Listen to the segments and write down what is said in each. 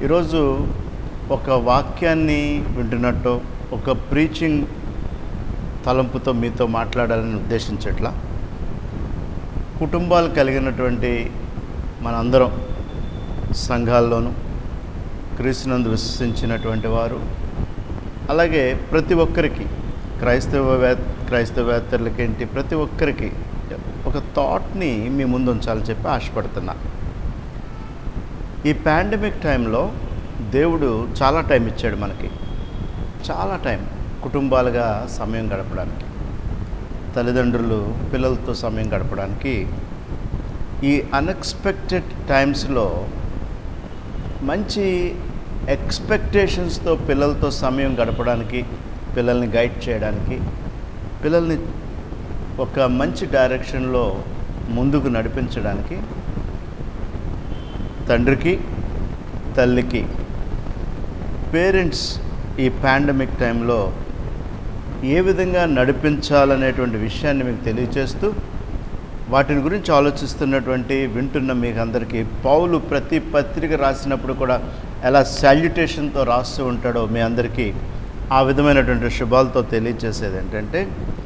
ఈరోజు ఒక వాక్యాన్ని వింటున్నట్టు ఒక ప్రీచింగ్ తలంపుతో మీతో మాట్లాడాలని ఉద్దేశించట్లా. కుటుంబాలు కలిగినటువంటి మనందరం సంఘాల్లోనూ క్రీస్తునందు విశ్వసించినటువంటి వారు, అలాగే ప్రతి ఒక్కరికి క్రైస్తవేత్తర్లకేంటి ప్రతి ఒక్కరికి ఒక థాట్ని మీ ముందు ఉంచాలని చెప్పి ఆశపడుతున్నా. ఈ పాండమిక్ టైంలో దేవుడు చాలా టైం ఇచ్చాడు మనకి, చాలా టైం కుటుంబాలుగా సమయం గడపడానికి, తల్లిదండ్రులు పిల్లలతో సమయం గడపడానికి. ఈ అన్ఎక్స్పెక్టెడ్ టైమ్స్లో మంచి ఎక్స్పెక్టేషన్స్తో పిల్లలతో సమయం గడపడానికి, పిల్లల్ని గైడ్ చేయడానికి, పిల్లల్ని ఒక మంచి డైరెక్షన్లో ముందుకు నడిపించడానికి తండ్రికి తల్లికి పేరెంట్స్ ఈ పాండమిక్ టైంలో ఏ విధంగా నడిపించాలనేటువంటి విషయాన్ని మీకు తెలియచేస్తూ, వాటిని గురించి ఆలోచిస్తున్నటువంటి వింటున్న మీకు అందరికీ పౌలు ప్రతి పత్రిక రాసినప్పుడు కూడా ఎలా సాల్యుటేషన్తో రాస్తూ ఉంటాడో మీ అందరికీ ఆ విధమైనటువంటి శుభాలతో తెలియచేసేది ఏంటంటే,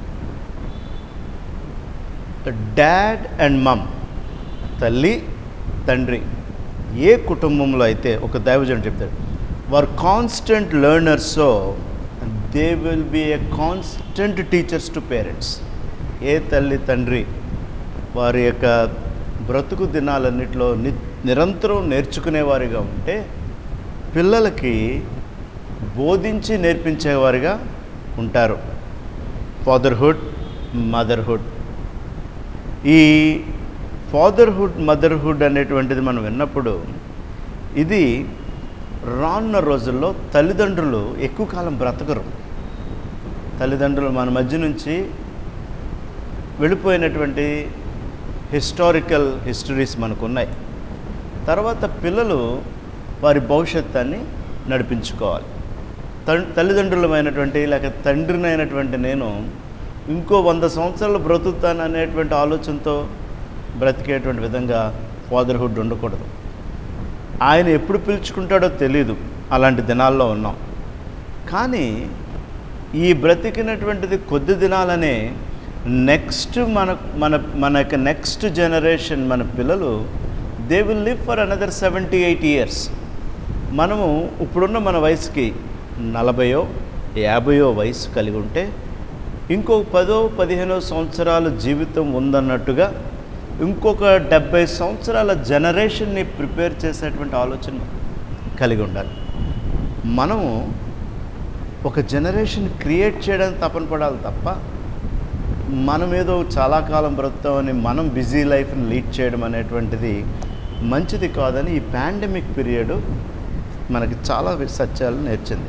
డాడ్ అండ్ మమ్, తల్లి తండ్రి ఏ కుటుంబంలో అయితే ఒక దైవజనుడు చెప్తాడు, వారు constant learners, they will be a constant teachers to parents. ఏ తల్లి తండ్రి వారి యొక్క బ్రతుకు దినాలన్నింటిలో నిరంతరం నేర్చుకునేవారిగా ఉంటే, పిల్లలకి బోధించి నేర్పించేవారిగా ఉంటారు. Fatherhood, motherhood. ఈ ఫాదర్హుడ్ మదర్హుడ్ అనేటువంటిది మనం విన్నప్పుడు, ఇది రానున్న రోజుల్లో తల్లిదండ్రులు ఎక్కువ కాలం బ్రతకరు. తల్లిదండ్రులు మన మధ్య నుంచి వెళ్ళిపోయినటువంటి హిస్టరీస్ మనకున్నాయి. తర్వాత పిల్లలు వారి భవిష్యత్తుని నడిపించుకోవాలి. తల్లిదండ్రులమైనటువంటి లేక తండ్రినైనటువంటి నేను ఇంకో 100 సంవత్సరాలు బ్రతుకుతాను అనేటువంటి ఆలోచనతో బ్రతికేటువంటి విధంగా ఫాదర్హుడ్ ఉండకూడదు. ఆయన ఎప్పుడు పిలుచుకుంటాడో తెలీదు, అలాంటి దినాల్లో ఉన్నాం. కానీ ఈ బ్రతికినటువంటిది కొద్ది దినాలనే నెక్స్ట్ మన యొక్క నెక్స్ట్ జనరేషన్, మన పిల్లలు, they will live for another 78 years. మనము ఇప్పుడున్న మన వయసుకి 40-50 వయసు కలిగి ఉంటే ఇంకొక 10-15 సంవత్సరాల జీవితం ఉందన్నట్టుగా ఇంకొక 70 సంవత్సరాల జనరేషన్ని ప్రిపేర్ చేసేటువంటి ఆలోచన కలిగి ఉండాలి. మనము ఒక జనరేషన్ క్రియేట్ చేయడానికి తపన పడాలి తప్ప, మనం ఏదో చాలా కాలం బ్రతుకుతామని మనం బిజీ లైఫ్ని లీడ్ చేయడం అనేటువంటిది మంచిది కాదని ఈ పాండమిక్ పీరియడ్ మనకి చాలా సత్యాలు నేర్చింది.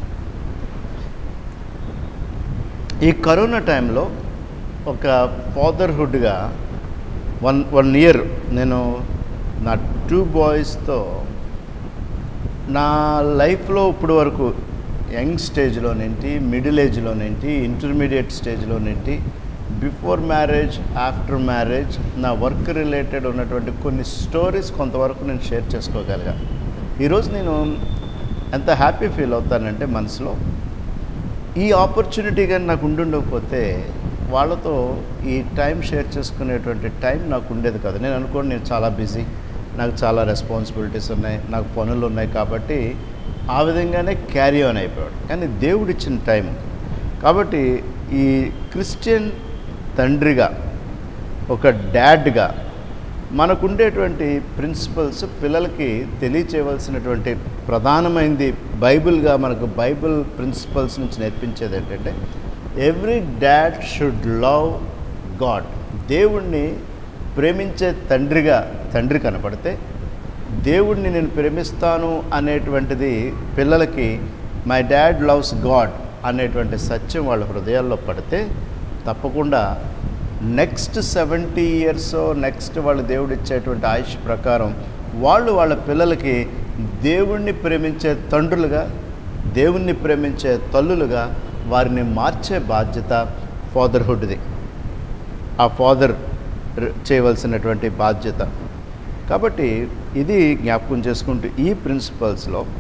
ఈ కరోనా టైంలో ఒక ఫాదర్హుడ్గా వన్ ఇయర్ నేను నా 2 బాయ్స్తో నా లైఫ్లో ఇప్పుడు వరకు యంగ్ స్టేజ్లోనేంటి, మిడిల్ ఏజ్లోనేంటి, ఇంటర్మీడియట్ స్టేజ్లోనేంటి, బిఫోర్ మ్యారేజ్, ఆఫ్టర్ మ్యారేజ్, నా వర్క్ రిలేటెడ్ ఉన్నటువంటి కొన్ని స్టోరీస్ కొంతవరకు నేను షేర్ చేసుకోగలిగా. ఈరోజు నేను ఎంత హ్యాపీ ఫీల్ అవుతానంటే మనసులో, ఈ ఆపర్చునిటీ కానీ నాకు ఉండకపోతే వాళ్ళతో ఈ టైం షేర్ చేసుకునేటువంటి టైం నాకు ఉండేది కాదు. నేను అనుకోండి, నేను చాలా బిజీ, నాకు చాలా రెస్పాన్సిబిలిటీస్ ఉన్నాయి, నాకు పనులు ఉన్నాయి, కాబట్టి ఆ విధంగానే క్యారీ ఆన్ అయిపోయాడు. కానీ దేవుడిచ్చిన టైం కాబట్టి ఈ క్రిస్టియన్ తండ్రిగా, ఒక డాడ్గా మనకుండేటువంటి ప్రిన్సిపల్స్ పిల్లలకి తెలియచేయవలసినటువంటి ప్రధానమైనది బైబిల్గా మనకు బైబిల్ ప్రిన్సిపల్స్ నుంచి నేర్పించేది ఏంటంటే, every dad should love God. దేవుణ్ణి ప్రేమించే తండ్రి కనపడితే, దేవుణ్ణి నేను ప్రేమిస్తాను అనేటువంటిది పిల్లలకి మై డాడ్ లవ్స్ గాడ్ అనేటువంటి సత్యం వాళ్ళ హృదయాల్లో పడితే, తప్పకుండా నెక్స్ట్ 70 years నెక్స్ట్ వాళ్ళు దేవుడు ఇచ్చేటువంటి ఆయుష్ ప్రకారం వాళ్ళ పిల్లలకి దేవుణ్ణి ప్రేమించే తండ్రులుగా, దేవుణ్ణి ప్రేమించే తల్లులుగా వారిని మార్చే బాధ్యత ఫాదర్హుడ్ది. ఆ ఫాదర్ చేయవలసినటువంటి బాధ్యత. కాబట్టి ఇది జ్ఞాపకం చేసుకుంటూ ఈ ప్రిన్సిపల్స్లో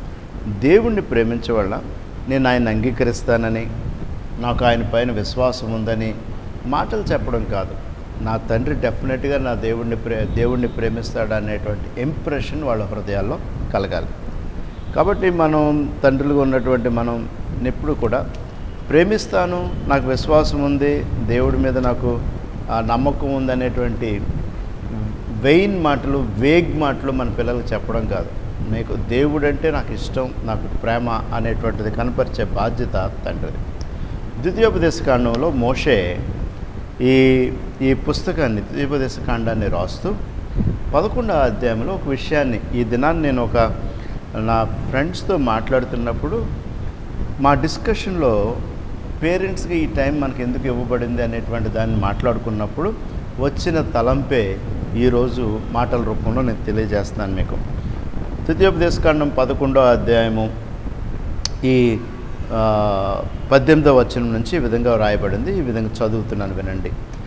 దేవుణ్ణి ప్రేమించే వల్ల నేను ఆయన అంగీకరిస్తానని, నాకు ఆయన పైన విశ్వాసం ఉందని మాటలు చెప్పడం కాదు. నా తండ్రి డెఫినెట్గా నా దేవుణ్ణి ప్రేమిస్తాడు అనేటువంటి ఇంప్రెషన్ వాళ్ళ హృదయాల్లో కలగాలి. కాబట్టి మనం తండ్రులుగా ఉన్నటువంటి మనం ఎప్పుడు కూడా ప్రేమిస్తాను, నాకు విశ్వాసం ఉంది, దేవుడి మీద నాకు నమ్మకం ఉందనేటువంటి వెయిన్ మాటలు, వేగ్ మాటలు మన పిల్లలకు చెప్పడం కాదు. మీకు దేవుడు అంటే నాకు ఇష్టం, నాకు ప్రేమ అనేటువంటిది కనపరిచే బాధ్యత తండ్రిది. ద్వితీయోపదేశకాండంలో మోషే ఈ పుస్తకాన్ని, ద్వితీయోపదేశకాండాన్ని రాస్తూ 11వ అధ్యాయంలో ఒక విషయాన్ని, ఈ దినాన్ని నేను నా ఫ్రెండ్స్తో మాట్లాడుతున్నప్పుడు మా డిస్కషన్లో పేరెంట్స్కి ఈ టైం మనకి ఎందుకు ఇవ్వబడింది అనేటువంటి దాన్ని మాట్లాడుకున్నప్పుడు వచ్చిన తలంపే ఈరోజు మాటల రూపంలో నేను తెలియజేస్తున్నాను మీకు. ద్వితీయోపదేశకాండం 11వ అధ్యాయము ఈ 18వ వచనం నుంచి ఈ విధంగా రాయబడింది. ఈ విధంగా చదువుతున్నాను, వినండి.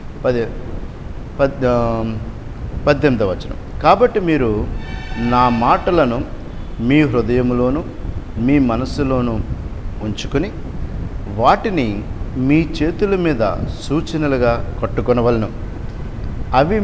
18వ వచనం. కాబట్టి మీరు నా మాటలను మీ హృదయంలోను మీ మనస్సులోను ఉంచుకొని వాటిని మీ చేతుల మీద సూచనలుగా కట్టుకొనవలను. అవి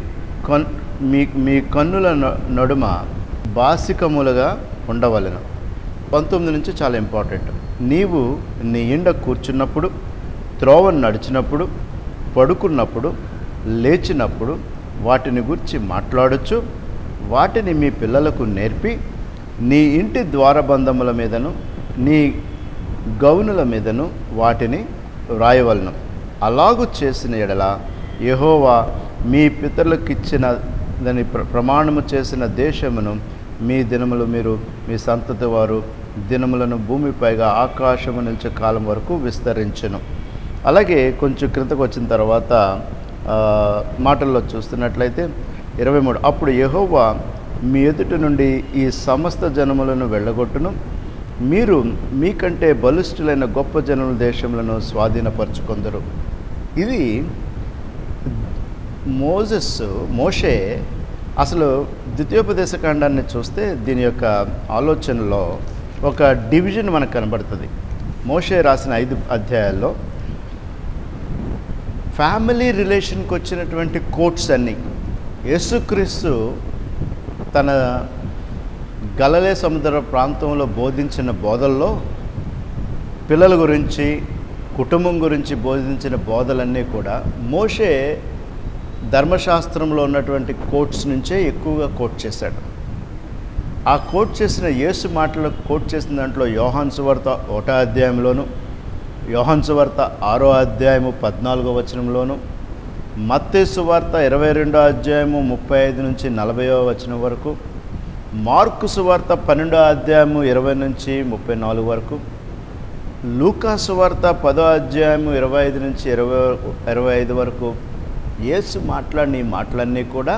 మీ కన్నుల నడుమ బాసికములుగా ఉండవలను. 19 నుంచి చాలా ఇంపార్టెంట్. నీవు నీ ఇంట కూర్చున్నప్పుడు, త్రోవను నడిచినప్పుడు, పడుకున్నప్పుడు, లేచినప్పుడు వాటిని గురించి మాట్లాడచ్చు. వాటిని మీ పిల్లలకు నేర్పి నీ ఇంటి ద్వారబంధముల మీదను నీ గౌనుల మీదను వాటిని వ్రాయవలను. అలాగు చేసిన ఎడల యెహోవా మీ పితరులకిచ్చినదని ప్రమాణము చేసిన దేశమును మీ దినములు మీరు మీ సంతతి వారు దినములను భూమిపైగా ఆకాశము నిలిచే కాలం వరకు విస్తరించును. అలాగే కొంచెం క్రిందకు వచ్చిన తర్వాత మాటల్లో చూస్తున్నట్లయితే 23, అప్పుడు యెహోవా మీ ఎదుట నుండి ఈ సమస్త జనములను వెళ్ళగొట్టును, మీరు మీకంటే బలిష్ఠులైన గొప్ప జనముల దేశములను స్వాధీనపరచుకొందరు. ఇది మోషే అసలు ద్వితీయోపదేశకాండాన్ని చూస్తే దీని యొక్క ఆలోచనలో ఒక డివిజన్ మనకు కనబడుతుంది. మోషే రాసిన 5 అధ్యాయాల్లో ఫ్యామిలీ రిలేషన్కి వచ్చినటువంటి కోట్స్ అన్నీ, యేసుక్రీస్తు తన గలిలయ సముద్ర ప్రాంతంలో బోధించిన బోధల్లో పిల్లల గురించి, కుటుంబం గురించి బోధించిన బోధలన్నీ కూడా మోషే ధర్మశాస్త్రంలో ఉన్నటువంటి కోట్స్ నుంచే ఎక్కువగా కోట్ చేశాడు. ఆ కోట్ చేసిన యేసు మాటలు కోట్ చేసిన దాంట్లో యోహాను సువార్త 1వ అధ్యాయంలోను, యోహాను సువార్త 6వ అధ్యాయము 14వ వచనంలోను, మత్తయి సువార్త 22వ అధ్యాయము 35 నుంచి 40వ వచనం వరకు, మార్కు సువార్త 12వ అధ్యాయము 20 నుంచి 34 వరకు, లూకా సువార్త 10వ అధ్యాయము 25 నుంచి 25 వరకు యేసు మాట్లాడిన ఈ మాటలన్నీ కూడా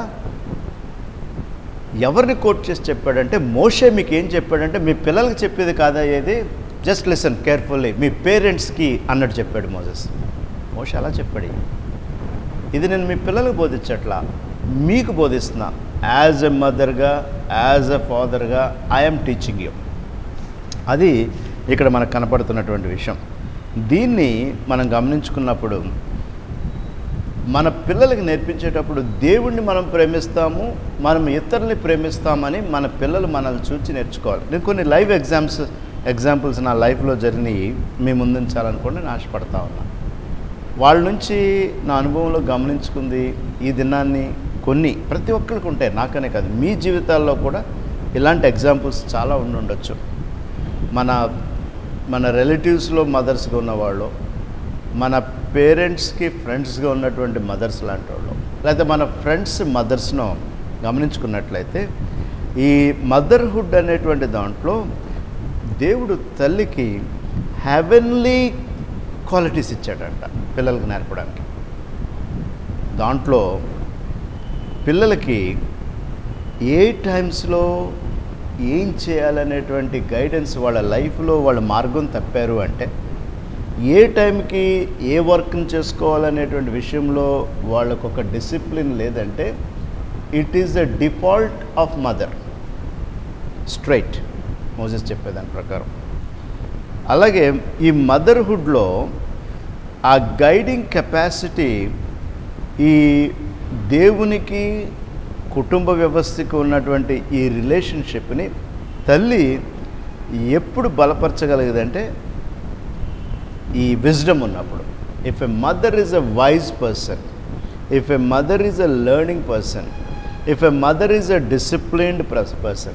ఎవరిని కోట్ చేసి చెప్పాడంటే, మోషే మీకు ఏం చెప్పాడంటే మీ పిల్లలకి చెప్పేది కాదా, ఏది జస్ట్ లిసన్ కేర్ఫుల్లీ, మీ పేరెంట్స్కి అన్నట్టు చెప్పాడు మోషే అలా చెప్పాడు. ఇది నేను మీ పిల్లలకు బోధించట్లా, మీకు బోధిస్తున్నా. యాజ్ ఎ మదర్గా, యాజ్ ఎ ఫాదర్గా ఐఎమ్ టీచింగ్ యూ. అది ఇక్కడ మనకు కనపడుతున్నటువంటి విషయం. దీన్ని మనం గమనించుకున్నప్పుడు మన పిల్లలకి నేర్పించేటప్పుడు దేవుణ్ణి మనం ప్రేమిస్తాము, మనం ఇతరుల్ని ప్రేమిస్తామని మన పిల్లలు మనల్ని చూసి నేర్చుకోవాలి. నేను కొన్ని లైవ్ ఎగ్జాంపుల్స్ నా లైఫ్లో జరిగినవి మీ ముందుంచాలనుకోండి నేను ఆశపడతా ఉన్నా. వాళ్ళ నుంచి నా అనుభవంలో గమనించుకుంది ఈ దినాన్ని కొన్ని ప్రతి ఒక్కరికి ఉంటాయి, నాకనే కాదు, మీ జీవితాల్లో కూడా ఇలాంటి ఎగ్జాంపుల్స్ చాలా ఉండొచ్చు. మన రిలేటివ్స్లో మదర్స్గా ఉన్నవాళ్ళు, మన పేరెంట్స్కి ఫ్రెండ్స్గా ఉన్నటువంటి మదర్స్ లాంటి వాళ్ళు, లేకపోతే మన ఫ్రెండ్స్ మదర్స్ను గమనించుకున్నట్లయితే ఈ మదర్హుడ్ అనేటువంటి దాంట్లో దేవుడు తల్లికి హెవెన్లీ క్వాలిటీస్ ఇచ్చాడంట పిల్లలకు నేర్పడానికి. దాంట్లో పిల్లలకి ఏ టైమ్స్లో ఏం చేయాలనేటువంటి గైడెన్స్, వాళ్ళ లైఫ్లో వాళ్ళ మార్గం తప్పారు అంటే ఏ టైంకి ఏ వర్క్ని చేసుకోవాలనేటువంటి విషయంలో వాళ్ళకు ఒక డిసిప్లిన్ లేదంటే it is the default of mother. Straight Moses చెప్పేదాని ప్రకారం. అలాగే ఈ మదర్హుడ్లో ఆ గైడింగ్ కెపాసిటీ ఈ దేవునికి కుటుంబ వ్యవస్థకు ఉన్నటువంటి ఈ రిలేషన్షిప్ని తల్లి ఎప్పుడు బలపరచగలిగేదంటే ఈ విజ్డమ్ ఉన్నప్పుడు. If a mother is a wise person, if a mother is a learning person, if a mother is a disciplined person,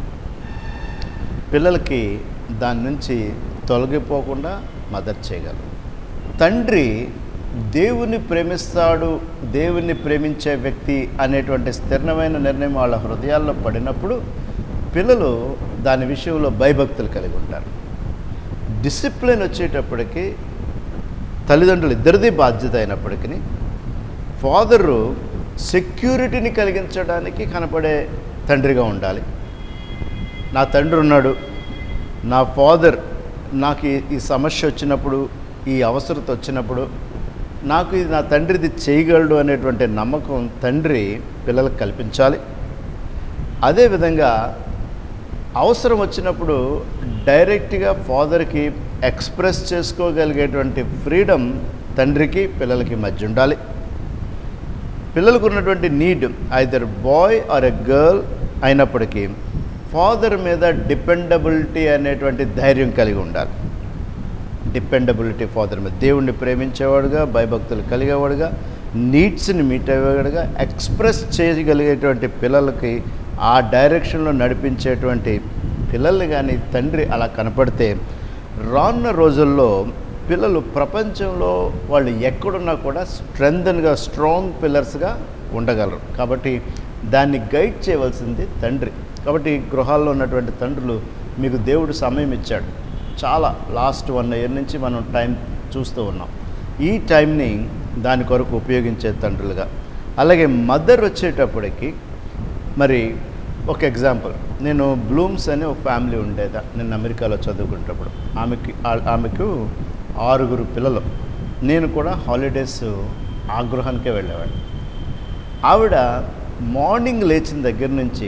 పిల్లలకి దాని నుంచి తొలగిపోకుండా మదర్ చేయగలరు. తండ్రి దేవుని ప్రేమిస్తాడు, దేవుని ప్రేమించే వ్యక్తి అనేటువంటి స్థిరమైన నిర్ణయం వాళ్ళ హృదయాల్లో పడినప్పుడు పిల్లలు దాని విషయంలో భయభక్తులు కలిగి ఉంటారు. డిసిప్లిన్ వచ్చేటప్పటికి తల్లిదండ్రులు ఇద్దరిది బాధ్యత అయినప్పటికీ ఫాదరు సెక్యూరిటీని కలిగించడానికి కనపడే తండ్రిగా ఉండాలి. నా తండ్రి ఉన్నాడు, నా ఫాదర్ నాకు ఈ సమస్య వచ్చినప్పుడు, ఈ అవసరత వచ్చినప్పుడు నాకు ఇది నా తండ్రిది చేయగలడు అనేటువంటి నమ్మకం తండ్రి పిల్లలకు కల్పించాలి. అదేవిధంగా అవసరం వచ్చినప్పుడు డైరెక్ట్గా ఫాదర్కి ఎక్స్ప్రెస్ చేసుకోగలిగేటువంటి ఫ్రీడమ్ తండ్రికి పిల్లలకి మధ్య ఉండాలి. పిల్లలకు ఉన్నటువంటి need either boy or a girl అయినప్పటికీ ఫాదర్ మీద డిపెండబిలిటీ అనేటువంటి ధైర్యం కలిగి ఉండాలి. డిపెండబిలిటీ ఫాదర్ మీద, దేవుణ్ణి ప్రేమించేవాడుగా, భయభక్తులు కలిగేవాడుగా, నీడ్స్ని మీట్ అయ్యేవాడుగా, ఎక్స్ప్రెస్ చేయగలిగేటువంటి పిల్లలకి ఆ డైరెక్షన్లో నడిపించేటువంటి పిల్లల్ని కానీ తండ్రి అలా కనపడితే రానున్న రోజుల్లో పిల్లలు ప్రపంచంలో వాళ్ళు ఎక్కడున్నా కూడా స్ట్రాంగ్ పిల్లర్స్గా ఉండగలరు. కాబట్టి దాన్ని గైడ్ చేయవలసింది తండ్రి. కాబట్టి గృహాల్లో ఉన్నటువంటి తండ్రులు, మీకు దేవుడు సమయం ఇచ్చాడు, చాలా లాస్ట్ 1 year నుంచి మనం టైం చూస్తూ ఉన్నాం. ఈ టైంని దాని కొరకు ఉపయోగించే తండ్రులుగా. అలాగే మదర్ వచ్చేటప్పటికి మరి ఒక ఎగ్జాంపుల్, నేను బ్లూమ్స్ అనే ఒక ఫ్యామిలీ ఉండేదా, నేను అమెరికాలో చదువుకునేటప్పుడు ఆమెకు 6 పిల్లలు. నేను కూడా హాలిడేస్ ఆ గృహానికే వెళ్ళేవాడిని. ఆవిడ మార్నింగ్ లేచిన దగ్గర నుంచి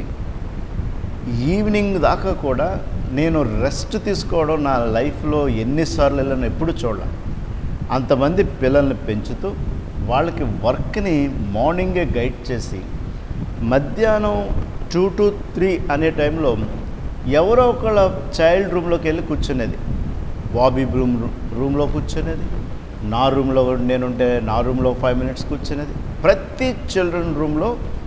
ఈవినింగ్ దాకా కూడా నేను రెస్ట్ తీసుకోవడం నా లైఫ్లో ఎన్నిసార్లు వెళ్ళాను ఎప్పుడు చూడాలి. అంతమంది పిల్లల్ని పెంచుతూ వాళ్ళకి వర్క్ని మార్నింగే గైడ్ చేసి మధ్యాహ్నం 2 to 3 అనే టైంలో ఎవరో ఒకళ్ళ చైల్డ్ రూమ్లోకి వెళ్ళి కూర్చునేది. బాబీ రూమ్లో కూర్చునేది, నా రూమ్లో నేనుంటే నా రూమ్లో 5 minutes కూర్చునేది. ప్రతి చిల్డ్రన్ రూమ్లో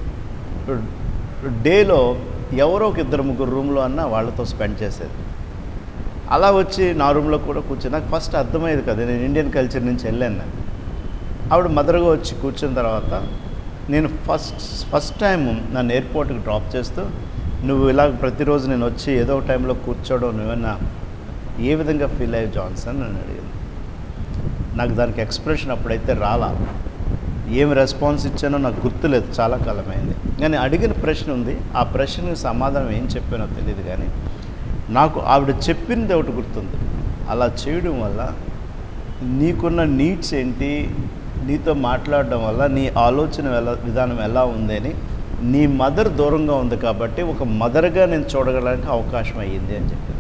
డేలో ఎవరో ఒక 2-3 రూమ్లో అన్న వాళ్ళతో స్పెండ్ చేసేది. అలా వచ్చి నా రూమ్లో కూడా కూర్చొని నాకు ఫస్ట్ అర్థమయ్యేది కదా, నేను ఇండియన్ కల్చర్ నుంచి వెళ్ళాను. ఆవిడ మదర్గా వచ్చి కూర్చున్న తర్వాత నేను ఫస్ట్ టైం నన్ను ఎయిర్పోర్ట్కి డ్రాప్ చేస్తూ, నువ్వు ఇలా ప్రతిరోజు నేను వచ్చి ఏదో ఒక టైంలో కూర్చోవడం నువ్వన్నా ఏ విధంగా ఫీల్ అయ్యావు జాన్సన్ అని అడిగింది. నాకు దానికి ఎక్స్ప్రెషన్ అప్పుడైతే రాలా, ఏం రెస్పాన్స్ ఇచ్చానో నాకు గుర్తులేదు, చాలా కాలమైంది. కానీ అడిగిన ప్రశ్న ఉంది, ఆ ప్రశ్నకి సమాధానం ఏం చెప్పానో తెలియదు. కానీ నాకు ఆవిడ చెప్పింది ఒకటి గుర్తుంది, అలా చేయడం వల్ల నీకున్న నీడ్స్ ఏంటి, నీతో మాట్లాడడం వల్ల నీ ఆలోచన విధానం ఎలా ఉందని, నీ మదర్ దూరంగా ఉంది కాబట్టి ఒక మదర్గా నేను చూడగలడానికి అవకాశం అయ్యింది అని చెప్పాను.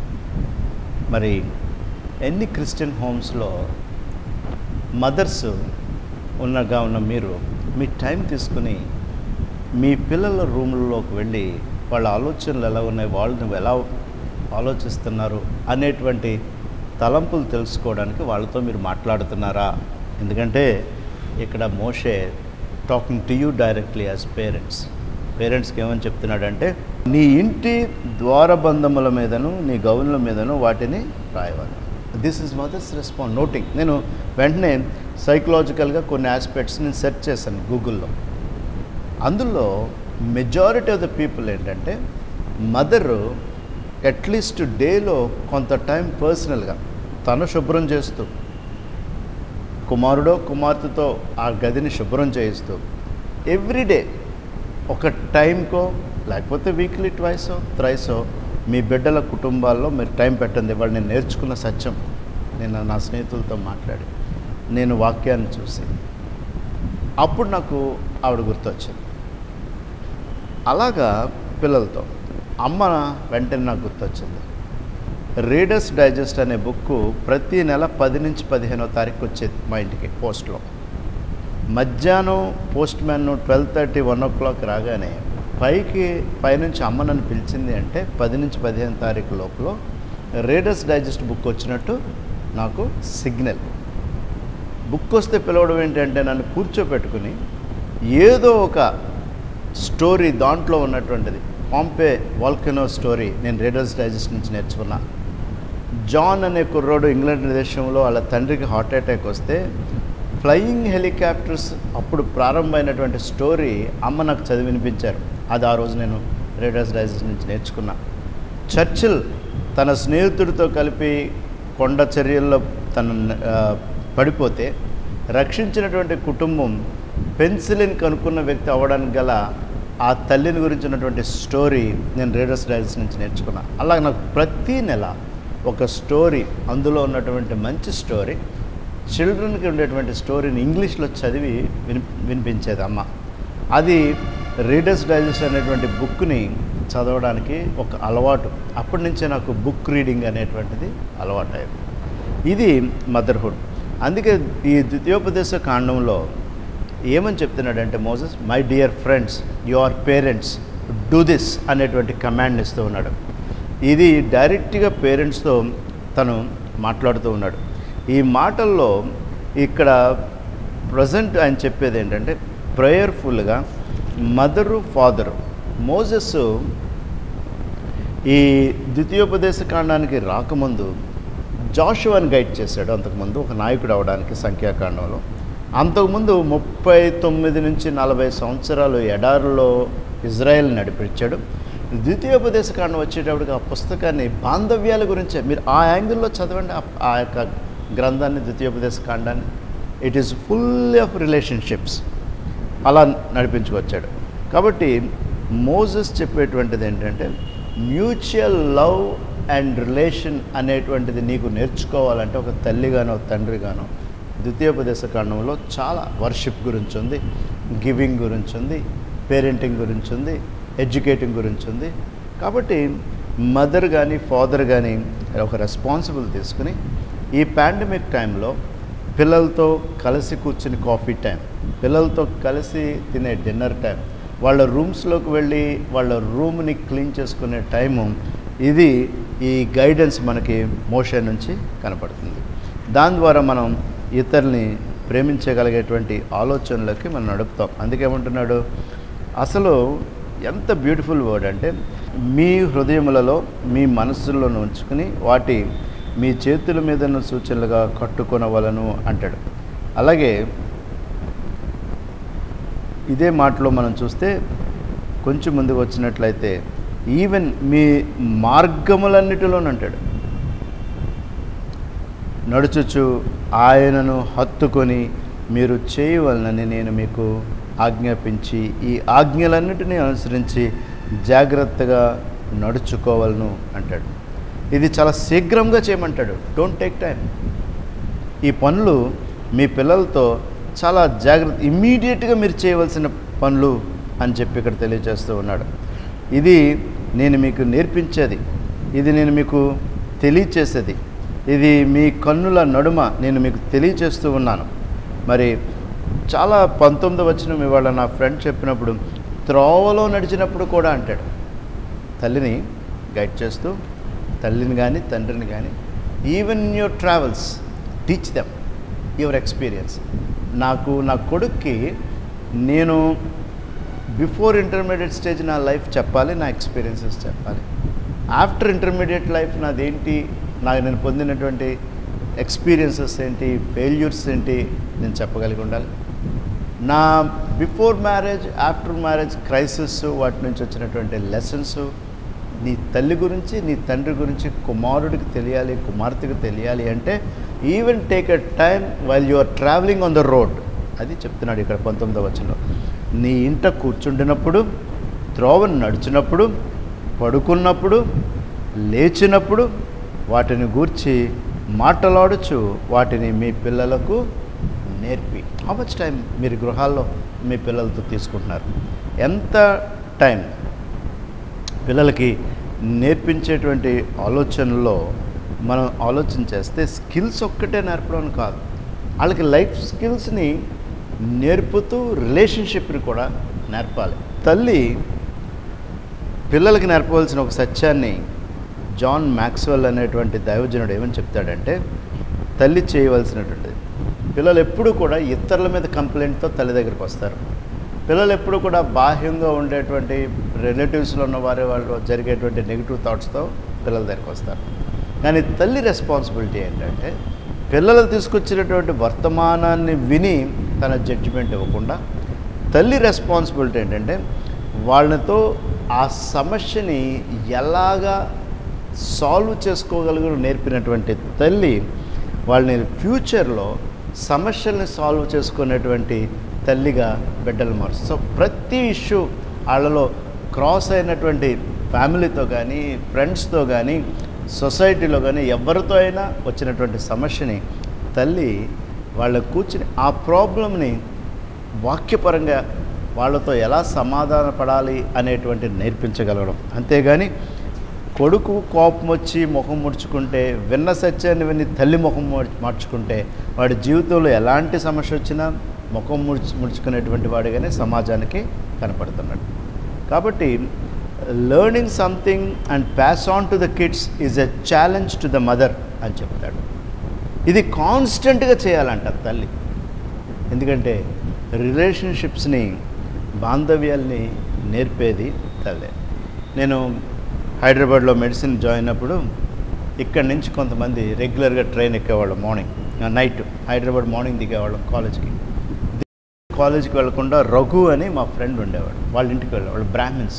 మరి ఎన్ని క్రిస్టియన్ హోమ్స్లో మదర్స్ ఉన్న మీరు మీ టైం తీసుకుని మీ పిల్లల రూమ్లలోకి వెళ్ళి వాళ్ళ ఆలోచనలు ఎలా ఉన్నాయి, వాళ్ళని ఎలా ఆలోచిస్తున్నారు అనేటువంటి తలంపులు తెలుసుకోవడానికి వాళ్ళతో మీరు మాట్లాడుతున్నారా? ఎందుకంటే ఇక్కడ మోషే talking to you directly as పేరెంట్స్కి ఏమని చెప్తున్నాడంటే, నీ ఇంటి ద్వారబంధముల మీదను నీ గౌనుల మీదను వాటిని రాయవాలి. This is mother's response. Noting, నేను వెంటనే సైకలాజికల్గా కొన్ని ఆస్పెక్ట్స్ నేను సెర్చ్ చేశాను గూగుల్లో. అందులో మెజారిటీ ఆఫ్ ద పీపుల్ ఏంటంటే మదరు అట్లీస్ట్ డేలో కొంత టైం పర్సనల్గా తను శుభ్రం చేస్తూ, కుమారుడో కుమార్తెతో ఆ గదిని శుభ్రం చేయిస్తూ ఎవ్రీడే ఒక టైంకో లేకపోతే వీక్లీ 2 or 3 మీ బిడ్డల కుటుంబాల్లో మీరు టైం పెట్టండి. వాళ్ళు నేను నేర్చుకున్న సత్యం, నేను నా స్నేహితులతో మాట్లాడి నేను వాక్యాన్ని చూసి అప్పుడు నాకు ఆవిడ గుర్తొచ్చింది. అలాగా పిల్లలతో అమ్మ వెంటనే నాకు గుర్తొచ్చింది. రీడర్స్ డైజెస్ట్ అనే బుక్ ప్రతి నెల 10 నుంచి 15వ తారీఖు వచ్చేది మా ఇంటికి పోస్ట్లో. మధ్యాహ్నం పోస్ట్ మ్యాన్ 12:30, 1 o'clock రాగానే పైనుంచి అమ్మ నన్ను పిలిచింది అంటే 10 నుంచి 15 తారీఖు లోపల రీడర్స్ డైజెస్ట్ బుక్ వచ్చినట్టు నాకు సిగ్నల్. బుక్ వస్తే పిలవడం ఏంటంటే నన్ను కూర్చోపెట్టుకుని ఏదో ఒక స్టోరీ దాంట్లో ఉన్నటువంటిది. పాంపే వాల్కనో స్టోరీ నేను రీడర్స్ డైజెస్ట్ నుంచి నేర్చుకున్నా. జాన్ అనే కుర్రోడు ఇంగ్లాండ్ దేశంలో వాళ్ళ తండ్రికి హార్ట్ అటాక్ వస్తే ఫ్లయింగ్ హెలికాప్టర్స్ అప్పుడు ప్రారంభమైనటువంటి స్టోరీ అమ్మ నాకు చదివి వినిపించారు. అది ఆ రోజు నేను రీడర్స్ డైజెస్ట్ నుంచి నేర్చుకున్నా. చర్చిల్ తన స్నేహితుడితో కలిపి కొండ చర్యల్లో తన పడిపోతే రక్షించినటువంటి కుటుంబం పెన్సిలిన్ కనుక్కున్న వ్యక్తి అవ్వడానికి గల ఆ తల్లిని గురించి ఉన్నటువంటి స్టోరీ నేను రీడర్స్ డైజెస్ట్ నుంచి నేర్చుకున్నా. అలాగే నాకు ప్రతీ నెల ఒక స్టోరీ, అందులో ఉన్నటువంటి మంచి స్టోరీ, చిల్డ్రన్కి ఉండేటువంటి స్టోరీని ఇంగ్లీష్లో చదివి వినిపించేది అమ్మ. అది రీడర్స్ డైజెస్ట్ అనేటువంటి బుక్ని చదవడానికి ఒక అలవాటు. అప్పటి నుంచే నాకు బుక్ రీడింగ్ అనేటువంటిది అలవాటు అయింది. ఇది మదర్హుడ్. అందుకే ఈ ద్వితీయోపదేశ కాండంలో ఏమని చెప్తున్నాడంటే Moses, my dear friends, your parents do this అనేటువంటి కమాండ్ ఇస్తూ ఉన్నాడు. ఇది డైరెక్ట్గా పేరెంట్స్తో తను మాట్లాడుతూ ఉన్నాడు. ఈ మాటల్లో ఇక్కడ ప్రజెంట్ ఆయన చెప్పేది ఏంటంటే ప్రేయర్ఫుల్గా మదరు ఫాదరు. మోసెస్ ఈ ద్వితీయోపదేశ కాండానికి రాకముందు జాషువాని గైడ్ చేశాడు. అంతకుముందు ఒక నాయకుడు అవడానికి సంఖ్యాకాండంలో. అంతకుముందు 39 నుంచి 40 సంవత్సరాలు ఎడారులో ఇజ్రాయెల్ నడిపించాడు. ద్వితీయోపదేశ కాండం వచ్చేటప్పటికి ఆ పుస్తకాన్ని బాంధవ్యాల గురించే మీరు ఆ యాంగిల్లో చదవండి. ఆ యొక్క గ్రంథాన్ని, ద్వితీయోపదేశ కాండాన్ని. It is full of relationships. అలా నడిపించుకొచ్చాడు. కాబట్టి మోసెస్ చెప్పేటువంటిది ఏంటంటే మ్యూచువల్ లవ్ అండ్ రిలేషన్ అనేటువంటిది నీకు నేర్చుకోవాలంటే ఒక తల్లిగానో తండ్రిగానో ద్వితీయోపదేశ కాండంలో చాలా వర్షిప్ గురించి ఉంది, గివింగ్ గురించి ఉంది, పేరెంటింగ్ గురించి ఉంది, ఎడ్యుకేటింగ్ గురించి ఉంది. కాబట్టి మదర్ కానీ ఫాదర్ కానీ ఒక రెస్పాన్సిబుల్ తీసుకుని ఈ పాండమిక్ టైంలో పిల్లలతో కలిసి కూర్చుని కాఫీ టైం, పిల్లలతో కలిసి తినే డిన్నర్ టైం, వాళ్ళ రూమ్స్లోకి వెళ్ళి వాళ్ళ రూమ్ని క్లీన్ చేసుకునే టైము, ఇది ఈ గైడెన్స్ మనకి మోషే నుంచి కనపడుతుంది. దాని ద్వారా మనం ఇతరుల్ని ప్రేమించగలిగేటువంటి ఆలోచనలకి మనం నడుపుతాం. అందుకేమంటున్నాడు, అసలు ఎంత బ్యూటిఫుల్ వర్డ్ అంటే మీ హృదయములలో మీ మనస్సుల్లో ఉంచుకుని వాటి మీ చేతుల మీదను సూచనలుగా కట్టుకొనవలను అంటాడు. అలాగే ఇదే మాటలో మనం చూస్తే కొంచెం ముందుకు వచ్చినట్లయితే ఈవెన్ మీ మార్గములన్నిటిలోనూ అంటాడు, నడుచుచు ఆయనను హత్తుకొని మీరు చేయవలనని నేను మీకు ఆజ్ఞాపించి ఈ ఆజ్ఞలన్నిటినీ అనుసరించి జాగ్రత్తగా నడుచుకోవాలను అంటాడు. ఇది చాలా శీఘ్రంగా చేయమంటాడు. Don't take time. ఈ పనులు మీ పిల్లలతో చాలా జాగ్రత్త, ఇమ్మీడియట్గా మీరు చేయవలసిన పనులు అని చెప్పి ఇక్కడ తెలియజేస్తూ ఉన్నాడు. ఇది నేను మీకు నేర్పించేది, ఇది నేను మీకు తెలియచేసేది, ఇది మీ కన్నుల నడుమ నేను మీకు తెలియచేస్తూ ఉన్నాను. మరి చాలా 19వ వచనం ఇవాళ నా ఫ్రెండ్ చెప్పినప్పుడు త్రోవలో నడిచినప్పుడు కూడా అంటాడు, తల్లిని గైడ్ చేస్తూ, తల్లిని కానీ తండ్రిని కానీ, even your travels teach them your experience. నా కొడుక్కి నేను బిఫోర్ ఇంటర్మీడియట్ స్టేజ్ నా లైఫ్ చెప్పాలి, నా ఎక్స్పీరియన్సెస్ చెప్పాలి. ఆఫ్టర్ ఇంటర్మీడియట్ లైఫ్ నాదేంటి, నేను పొందినటువంటి ఎక్స్పీరియన్సెస్ ఏంటి, ఫెయిల్యూర్స్ ఏంటి నేను చెప్పగలిగి ఉండాలి. నా before marriage, after marriage crisis, వాటి నుంచి వచ్చినటువంటి లెసన్స్ నీ తల్లి గురించి, నీ తండ్రి గురించి కుమారుడికి తెలియాలి, కుమార్తెకి తెలియాలి అంటే even take a time while you are travelling on the road. అది చెప్తున్నాడు ఇక్కడ 19వ వచనంలో. నీ ఇంట కూర్చుండినప్పుడు, త్రోవను నడిచినప్పుడు, పడుకున్నప్పుడు, లేచినప్పుడు వాటిని గూర్చి మాట్లాడచ్చు, వాటిని మీ పిల్లలకు నేర్పి. హౌ మచ్ టైం మీరు గృహాల్లో మీ పిల్లలతో తీసుకుంటున్నారు? ఎంత టైం పిల్లలకి నేర్పించేటువంటి ఆలోచనలో మనం ఆలోచన చేస్తే స్కిల్స్ ఒక్కటే నేర్పడం కాదు, వాళ్ళకి లైఫ్ స్కిల్స్ని నేర్పుతూ రిలేషన్షిప్ని కూడా నేర్పాలి. తల్లి పిల్లలకి నేర్పవలసిన ఒక సత్యాన్ని జాన్ మ్యాక్స్వెల్ అనేటువంటి దైవజనుడు ఏమని చెప్తాడంటే, తల్లి చేయవలసినటువంటిది, పిల్లలు ఎప్పుడూ కూడా ఇతరుల మీద కంప్లైంట్తో తల్లి దగ్గరికి వస్తారు. పిల్లలు ఎప్పుడు కూడా బాహ్యంగా ఉండేటువంటి రిలేటివ్స్లో ఉన్న వాళ్ళు జరిగేటువంటి నెగిటివ్ థాట్స్తో పిల్లల దగ్గరికి వస్తారు. కానీ తల్లి రెస్పాన్సిబిలిటీ ఏంటంటే, పిల్లలు తీసుకొచ్చినటువంటి వర్తమానాన్ని విని తన జడ్జిమెంట్ ఇవ్వకుండా, తల్లి రెస్పాన్సిబిలిటీ ఏంటంటే వాళ్ళతో ఆ సమస్యని ఎలాగా సాల్వ్ చేసుకోగలుగురు నేర్పినటువంటి తల్లి వాళ్ళని ఫ్యూచర్లో సమస్యల్ని సాల్వ్ చేసుకునేటువంటి తల్లిగా బిడ్డలు మారుస్తారు. సో ప్రతి ఇష్యూ వాళ్ళలో క్రాస్ అయినటువంటి ఫ్యామిలీతో కానీ, ఫ్రెండ్స్తో కానీ, సొసైటీలో కానీ ఎవరితో అయినా వచ్చినటువంటి సమస్యని తల్లి వాళ్ళ కూర్చుని ఆ ప్రాబ్లంని వాక్యపరంగా వాళ్ళతో ఎలా సమాధాన పడాలి అనేటువంటి నేర్పించగలగడం. అంతేగాని కొడుకు కోపం వచ్చి ముఖం ముడుచుకుంటే, విన్న సత్యాన్ని విని తల్లి ముఖం మార్చుకుంటే వాడి జీవితంలో ఎలాంటి సమస్య వచ్చినా ముఖం ముడుచుకునేటువంటి వాడిగానే సమాజానికి కనపడుతున్నాడు. కాబట్టి learning something and pass on to the kids is a challenge to the mother అని చెప్తాడు. ఇది కాన్స్టెంట్గా చేయాలంట తల్లి. ఎందుకంటే రిలేషన్షిప్స్ని, బాంధవ్యాల్ని నేర్పేది తల్లి. నేను హైదరాబాద్లో మెడిసిన్ జాయిన్ అయినప్పుడు ఇక్కడి నుంచి కొంతమంది రెగ్యులర్గా ట్రైన్ ఎక్కేవాళ్ళం. నైట్ హైదరాబాద్ మార్నింగ్ దిగేవాళ్ళం కాలేజ్కి. కాలేజ్కి వెళ్లకుండా రఘు అని మా ఫ్రెండ్ ఉండేవాడు, వాళ్ళ ఇంటికి వెళ్ళేవాళ్ళు. బ్రాహ్మిన్స్.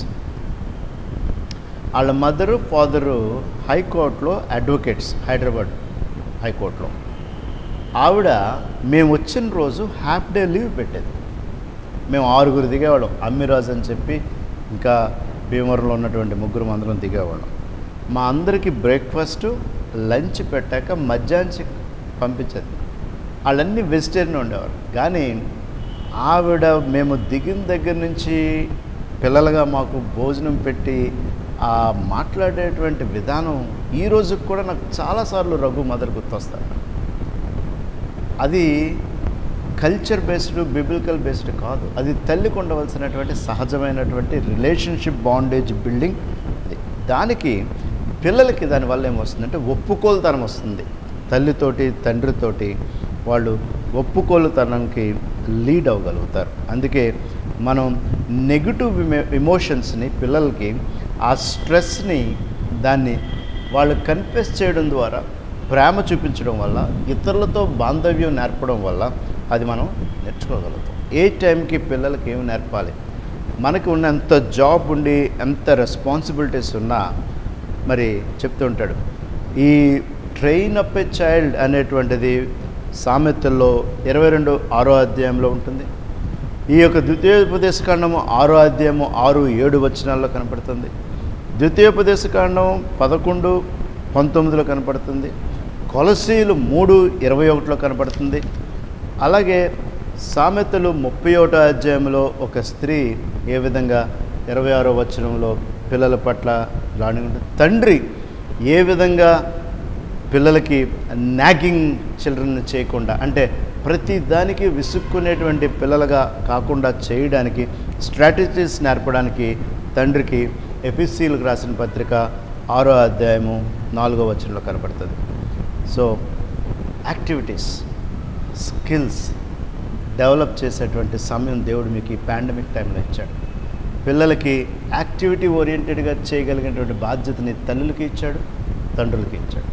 వాళ్ళ మదరు ఫాదరు హైకోర్టులో అడ్వకేట్స్, హైదరాబాద్ హైకోర్టులో. ఆవిడ మేము వచ్చిన రోజు హాఫ్ డే లీవ్ పెట్టేది. మేము 6 దిగేవాళ్ళం. అమ్మిరాజు అని చెప్పి ఇంకా భీమవరంలో ఉన్నటువంటి 3 అందరం దిగేవాళ్ళం. మా అందరికీ బ్రేక్ఫాస్ట్ లంచ్ పెట్టాక మధ్యాహ్నం పంపించేది. వాళ్ళన్నీ వెజిటేరియన్ ఉండేవారు. కానీ ఆవిడ మేము దిగిన దగ్గర నుంచి పిల్లలుగా మాకు భోజనం పెట్టి ఆ మాట్లాడేటువంటి విధానం ఈ రోజుకి కూడా నాకు చాలాసార్లు రఘు మదర్ గుర్తొస్తారు. అది కల్చర్ బేస్డ్, బిబిలికల్ బేస్డ్ కాదు. అది తల్లికి ఉండవలసినటువంటి సహజమైనటువంటి రిలేషన్షిప్ బాండేజ్ బిల్డింగ్. అది దానికి పిల్లలకి దానివల్ల ఏమొస్తుందంటే ఒప్పుకోలుతనం వస్తుంది. తల్లితోటి తండ్రితోటి వాళ్ళు ఒప్పుకోలుతనానికి లీడ్ అవ్వగలుగుతారు. అందుకే మనం నెగిటివ్ ఎమోషన్స్ని పిల్లలకి, ఆ స్ట్రెస్ని దాన్ని వాళ్ళు కన్ఫెస్ చేయడం ద్వారా, ప్రేమ చూపించడం వల్ల, ఇతరులతో బాంధవ్యం నేర్పడం వల్ల అది మనం నేర్చుకోగలుగుతాం. ఏ టైంకి పిల్లలకి ఏమి నేర్పాలి, మనకి ఉన్న ఎంత జాబ్ ఉండి ఎంత రెస్పాన్సిబిలిటీస్ ఉన్నా మరి చెప్తూ ఉంటాడు. ఈ ట్రైన్ అప్ ఏ చైల్డ్ అనేటువంటిది సామెతల్లో 22:6 అధ్యాయంలో ఉంటుంది. ఈ యొక్క ద్వితీయోపదేశకాండము 6 అధ్యాయము 6-7 వచనాల్లో కనపడుతుంది. ద్వితీయోపదేశకాండం 11-19లో కనపడుతుంది. కొలసీలు 3:21లో కనపడుతుంది. అలాగే సామెతలు 31వ అధ్యాయంలో ఒక స్త్రీ ఏ విధంగా 26వ వచనంలో పిల్లల పట్ల రాణి ఉంటుంది. తండ్రి ఏ విధంగా పిల్లలకి నాగింగ్ చిల్డ్రన్ చేయకుండా, అంటే ప్రతి దానికి విసుక్కునేటువంటి పిల్లలుగా కాకుండా చేయడానికి స్ట్రాటజీస్ నేర్పడానికి తండ్రికి ఎఫెసీయులకు రాసిన పత్రిక 6వ అధ్యాయము 4వ వచనంలో కనపడుతుంది. సో యాక్టివిటీస్, స్కిల్స్ డెవలప్ చేసేటువంటి సమయం దేవుడు మీకు ఈ పాండమిక్ టైంలో ఇచ్చాడు. పిల్లలకి యాక్టివిటీ ఓరియంటెడ్గా చేయగలిగినటువంటి బాధ్యతని తల్లులకి ఇచ్చాడు, తండ్రులకి ఇచ్చాడు.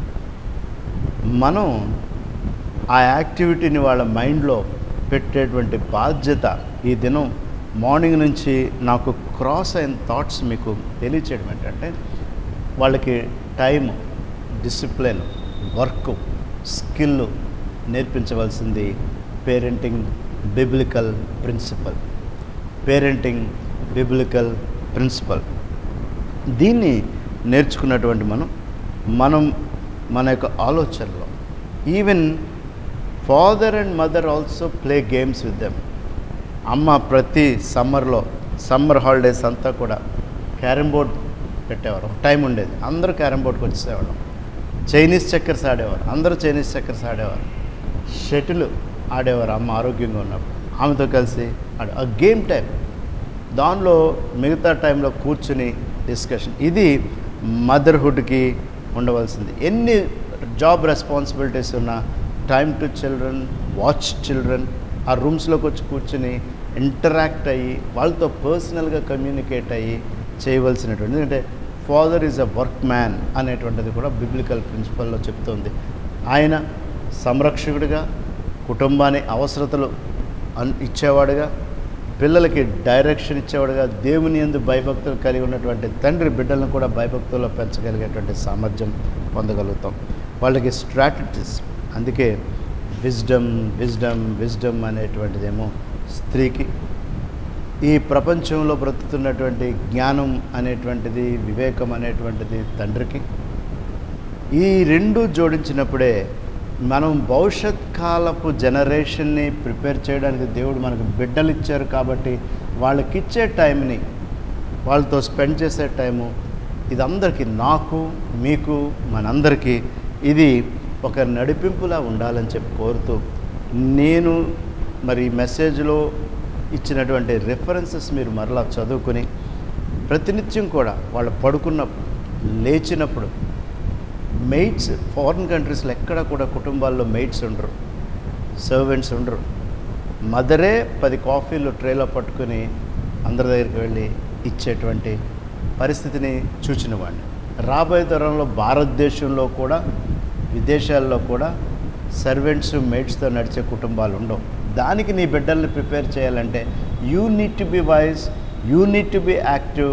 మనం ఆ యాక్టివిటీని వాళ్ళ మైండ్లో పెట్టేటువంటి బాధ్యత ఈ దినం మార్నింగ్ నుంచి నాకు క్రాస్ అయిన థాట్స్ మీకు తెలియచేయడం ఏంటంటే, వాళ్ళకి టైం, డిసిప్లిన్, వర్క్, స్కిల్ నేర్పించవలసింది parenting biblical principle. Parenting biblical principle దీన్ని నేర్చుకున్నటువంటి మనం మన యొక్క ఆలోచనలో, even father and mother also play games with them. అమ్మ ప్రతి సమ్మర్ హాలిడేస్ అంతా కూడా క్యారమ్ బోర్డ్ పెట్టేవారు. ఒక టైం ఉండేది, అందరూ క్యారమ్ బోర్డ్కి వచ్చేసేవాళ్ళం. చైనీస్ చెక్కర్స్ ఆడేవారు, అందరూ చైనీస్ చెక్కర్స్ ఆడేవారు. షటిల్ ఆడేవారు అమ్మ ఆరోగ్యంగా ఉన్నప్పుడు, ఆమెతో కలిసి ఆ గేమ్ టైం. దానిలో మిగతా టైంలో కూర్చుని డిస్కషన్. ఇది మదర్హుడ్కి ఉండవలసింది. ఎన్ని జాబ్ రెస్పాన్సిబిలిటీస్ ఉన్నా time to children, watch children, ఆ రూమ్స్లోకి వచ్చి కూర్చుని ఇంటరాక్ట్ అయ్యి వాళ్ళతో పర్సనల్గా కమ్యూనికేట్ అయ్యి చేయవలసినటువంటి. ఎందుకంటే father is a work man అనేటువంటిది కూడా బిబ్లికల్ ప్రిన్సిపల్లో చెప్తుంది. ఆయన సంరక్షకుడిగా, కుటుంబాన్ని అవసరతలు ఇచ్చేవాడుగా, పిల్లలకి డైరెక్షన్ ఇచ్చేవాడుగా, దేవుని యందు భయభక్తులు కలిగి ఉన్నటువంటి తండ్రి బిడ్డలను కూడా భయభక్తుల్లో పెంచగలిగేటువంటి సామర్థ్యం పొందగలుగుతాం. వాళ్ళకి స్ట్రాటజీస్. అందుకే విజ్డమ్ విజ్డమ్ విజ్డమ్ అనేటువంటిదేమో స్త్రీకి, ఈ ప్రపంచంలో బ్రతుకుతున్నటువంటి జ్ఞానం అనేటువంటిది, వివేకం అనేటువంటిది తండ్రికి. ఈ రెండు జోడించినప్పుడే మనం భవిష్యత్ కాలపు జనరేషన్ని ప్రిపేర్ చేయడానికి దేవుడు మనకు బిడ్డలు ఇచ్చారు కాబట్టి వాళ్ళకి ఇచ్చే టైంని, వాళ్ళతో స్పెండ్ చేసే టైము, ఇది అందరికీ, నాకు మీకు మనందరికీ ఇది ఒక నడిపింపులా ఉండాలని చెప్పి కోరుతూ, నేను మరి మెసేజ్లో ఇచ్చినటువంటి రెఫరెన్సెస్ మీరు మరలా చదువుకుని ప్రతినిత్యం కూడా వాళ్ళు పడుకున్నప్పుడు, లేచినప్పుడు, మెయిట్స్ ఫారిన్ కంట్రీస్లో ఎక్కడ కూడా కుటుంబాల్లో మెయిట్స్ ఉండరు, సర్వెంట్స్ ఉండరు. మదరే 10 కాఫీలు ట్రేలో పట్టుకుని అందరి దగ్గరికి వెళ్ళి ఇచ్చేటువంటి పరిస్థితిని చూచిన వాడిని. రాబోయే తరంలో భారతదేశంలో కూడా విదేశాల్లో కూడా సర్వెంట్స్ మెయిట్స్తో నడిచే కుటుంబాలు ఉండవు. దానికి నీ బిడ్డల్ని ప్రిపేర్ చేయాలంటే you need to be wise, you need to be active.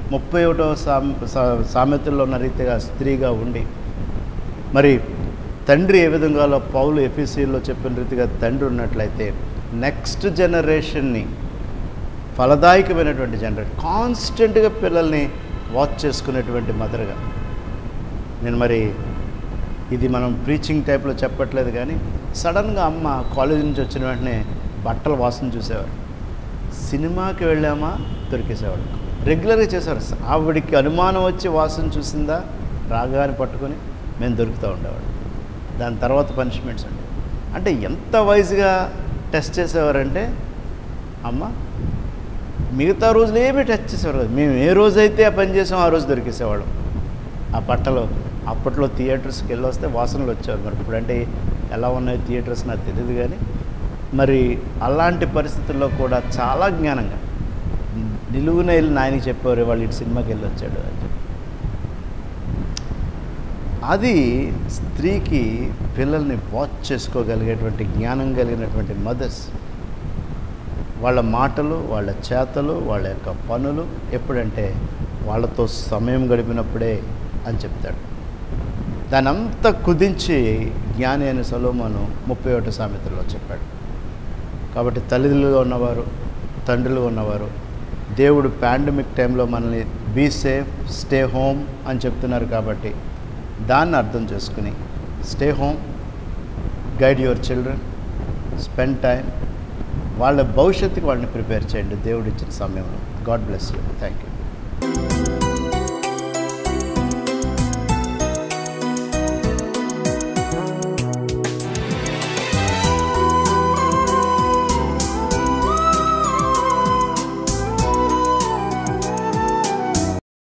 31వ సామెతల్లో ఉన్న రీతిగా స్త్రీగా ఉండి, మరి తండ్రి ఏ విధంగాలో పౌలు ఎఫెసీయుల్లో చెప్పిన రీతిగా తండ్రి ఉన్నట్లయితే నెక్స్ట్ జనరేషన్ని, ఫలదాయకమైనటువంటి జనరేషన్, కాన్స్టెంట్గా పిల్లల్ని వాచ్ చేసుకునేటువంటి మదర్గా. నేను మరి ఇది మనం ప్రీచింగ్ టైప్లో చెప్పట్లేదు, కానీ సడన్గా అమ్మ కాలేజీ నుంచి వచ్చిన వెంటనే బట్టల వాసన చూసేవారు. సినిమాకి వెళ్ళామా దొరికేసేవాడు. రెగ్యులర్గా చేసేవారు. ఆవిడికి అనుమానం వచ్చి వాసన చూసిందా రాగానే పట్టుకొని మేము దొరుకుతూ ఉండేవాడు. దాని తర్వాత పనిష్మెంట్స్ ఉండేవి. అంటే ఎంత వైజ్గా టెస్ట్ చేసేవారంటే అమ్మ మిగతా రోజులు ఏమీ టెస్ట్ చేసేవారు కదా. మేము ఏ రోజైతే ఆ పని చేసామో ఆ రోజు దొరికేసేవాళ్ళం. ఆ బట్టలు అప్పట్లో థియేటర్స్కి వెళ్ళి వస్తే వాసనలు వచ్చేవారు. మరి ఇప్పుడంటే ఎలా ఉన్నాయి థియేటర్స్ నాకు తెలియదు, కానీ మరి అలాంటి పరిస్థితుల్లో కూడా చాలా జ్ఞానంగా నిలువున వెళ్ళి నాయనకి చెప్పేవారు, వాళ్ళు ఇటు సినిమాకి వెళ్ళి వచ్చాడు అని చెప్పి. అది స్త్రీకి పిల్లల్ని వాచ్ చేసుకోగలిగేటువంటి జ్ఞానం కలిగినటువంటి మదర్స్. వాళ్ళ మాటలు, వాళ్ళ చేతలు, వాళ్ళ యొక్క పనులు ఎప్పుడంటే వాళ్ళతో సమయం గడిపినప్పుడే అని చెప్తాడు. దాని అంతా కుదించి జ్ఞాని అయిన సొలొమోను 31 సామెతల్లో చెప్పాడు. కాబట్టి తల్లిదండ్రులుగా ఉన్నవారు, తండ్రులుగా ఉన్నవారు, దేవుడు పాండమిక్ టైంలో మనల్ని బీ సేఫ్, స్టే హోమ్ అని చెప్తున్నారు. కాబట్టి దాన్ని అర్థం చేసుకుని stay home, guide your children, spend time, వాళ్ళ భవిష్యత్తుకి వాళ్ళని ప్రిపేర్ చేయండి దేవుడు ఇచ్చిన సమయంలో. God bless you. Thank you.